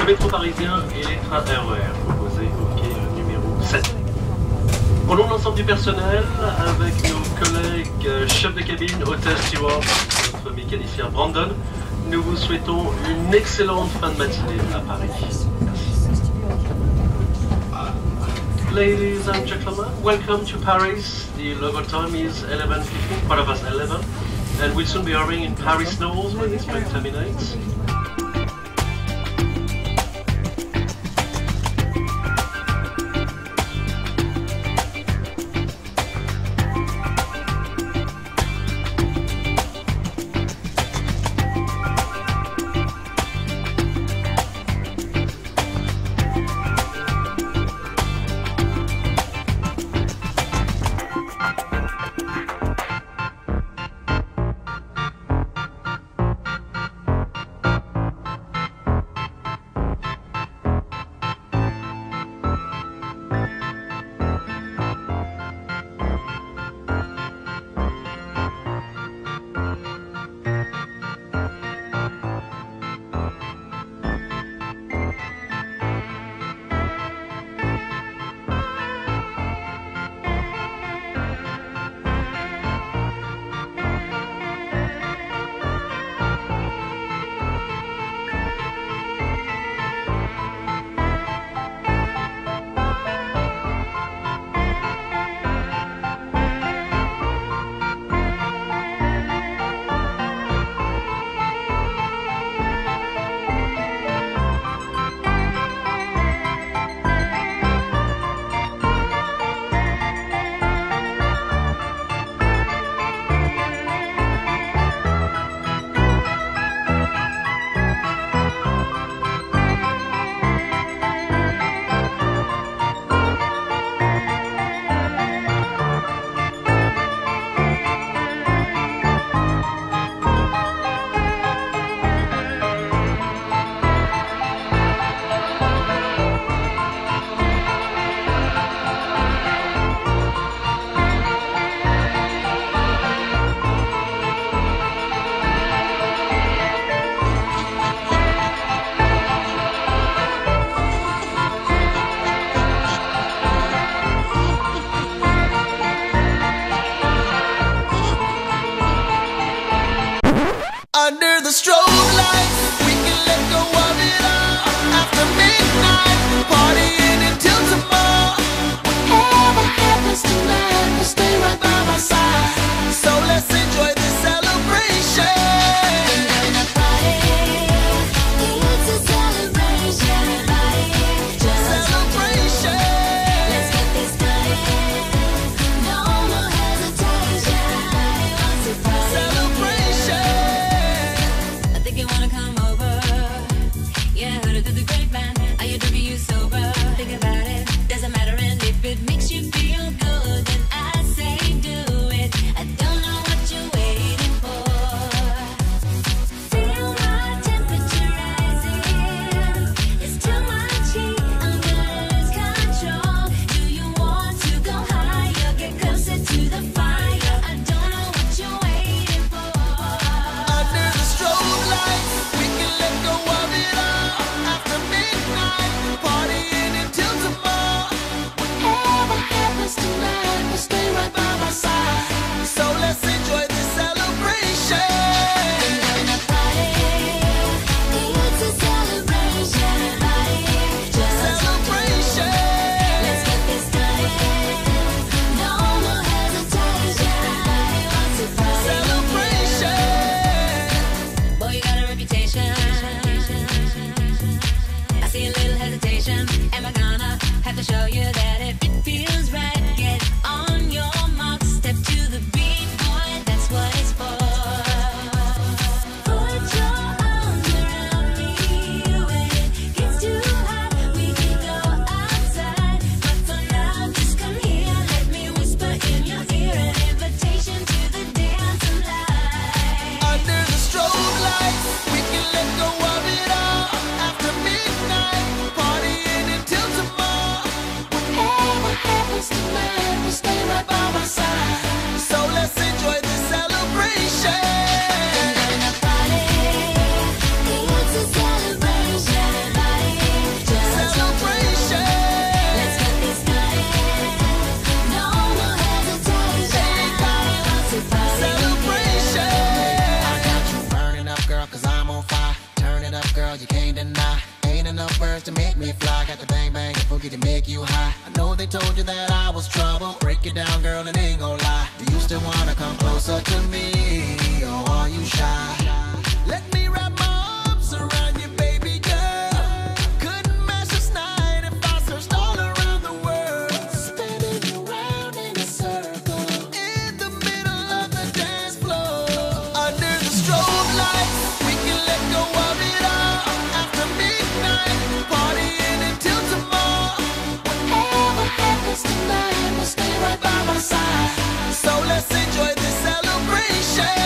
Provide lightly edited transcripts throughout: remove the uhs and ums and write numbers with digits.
métro parisien et les trains RER proposés au quai numéro 7. Au nom de l'ensemble du personnel, avec nos collègues chefs de cabine, hôtesse steward, notre mécanicien Brandon, nous vous souhaitons une excellente fin de matinée à Paris. Merci. Ladies and gentlemen, welcome to Paris. The local time is 11:15, quarter past 11, and we'll soon be arriving in Paris North when this train terminates. told you that I was trouble. Break it down, girl, and ain't gon' lie. Do you still wanna come closer to me, or are you shy? Let me wrap my arms around you, baby girl. Couldn't match this night if I searched all around the world. Spinning around in a circle in the middle of the dance floor. Under the strobe lights, we can let go of it all. After midnight, partying until tomorrow. Whatever happens tonight, we'll stay right by my side. So let's enjoy this celebration.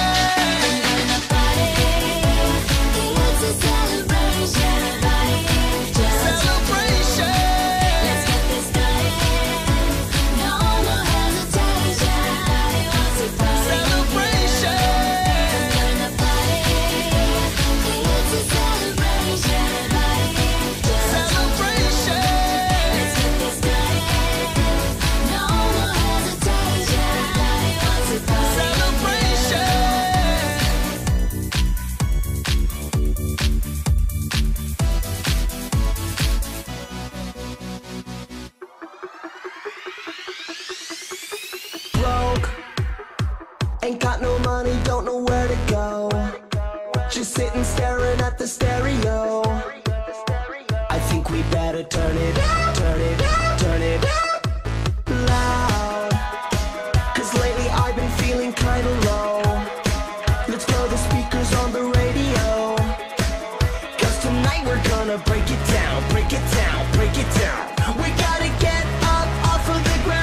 Ain't got no money, don't know where to go. Just sitting staring at the stereo. I think we better turn it up, turn it up, turn it up loud. Cause lately I've been feeling kinda low. Let's throw the speakers on the radio. Cause tonight we're gonna break it down, break it down, break it down. We gotta get up off of the ground.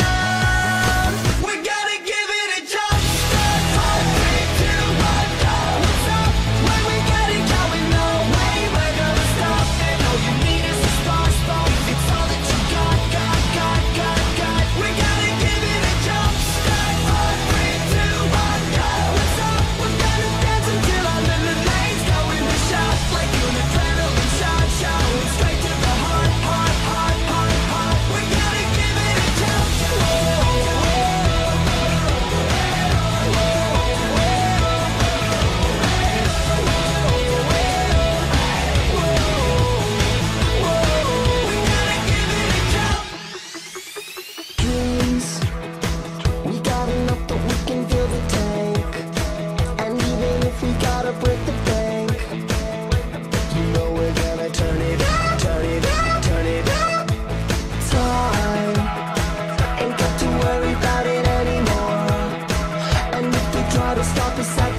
Break the bank. You know we're gonna turn it up, turn it up, turn it up. Time ain't got to worry about it anymore. And if they try to stop us,